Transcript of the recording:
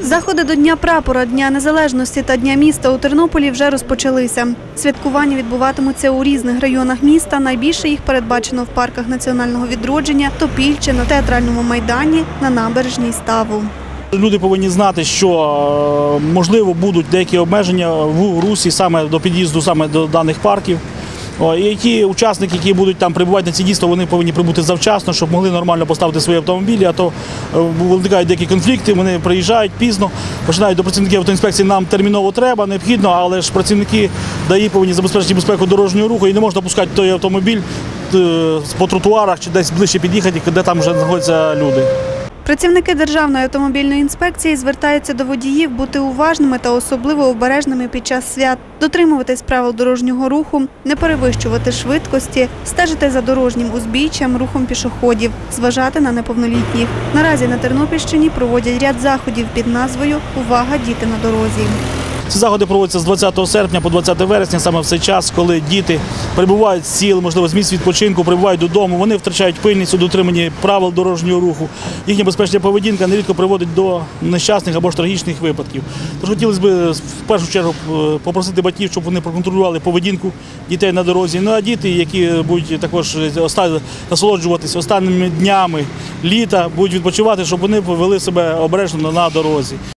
Заходи до Дня прапора, Дня незалежності та Дня міста у Тернополі вже розпочалися. Святкування відбуватимуться у різних районах міста. Найбільше їх передбачено в парках національного відродження, Топільче, на Театральному майдані, на набережній Ставу. Люди повинні знати, що, можливо, будуть деякі обмеження в русі саме до під'їзду саме до даних парків. І ті учасники, які будуть там прибувати на ці дійства, вони повинні прибути завчасно, щоб могли нормально поставити свої автомобілі, а то виникають деякі конфлікти, вони приїжджають пізно, починають до працівників автоінспекції, нам терміново треба, необхідно, але ж працівники ДАІ повинні забезпечити безпеку дорожнього руху і не можна пускати той автомобіль по тротуарах чи десь ближче під'їхати, де там вже знаходяться люди. Працівники Державної автомобільної інспекції звертаються до водіїв бути уважними та особливо обережними під час свят, дотримуватись правил дорожнього руху, не перевищувати швидкості, стежити за дорожнім узбіччям, рухом пішоходів, зважати на неповнолітніх. Наразі на Тернопільщині проводять ряд заходів під назвою «Увага! Діти на дорозі». Ці заходи проводяться з 20 серпня по 20 вересня, саме в цей час, коли діти прибувають з сіл, можливо, з місць відпочинку, прибувають додому, вони втрачають пильність у дотриманні правил дорожнього руху. Їхня безпечна поведінка нерідко приводить до нещасних або ж трагічних випадків. Тож хотілося б в першу чергу попросити батьків, щоб вони проконтролювали поведінку дітей на дорозі. Ну а діти, які будуть також насолоджуватися останніми днями літа, будуть відпочивати, щоб вони повели себе обережно на дорозі.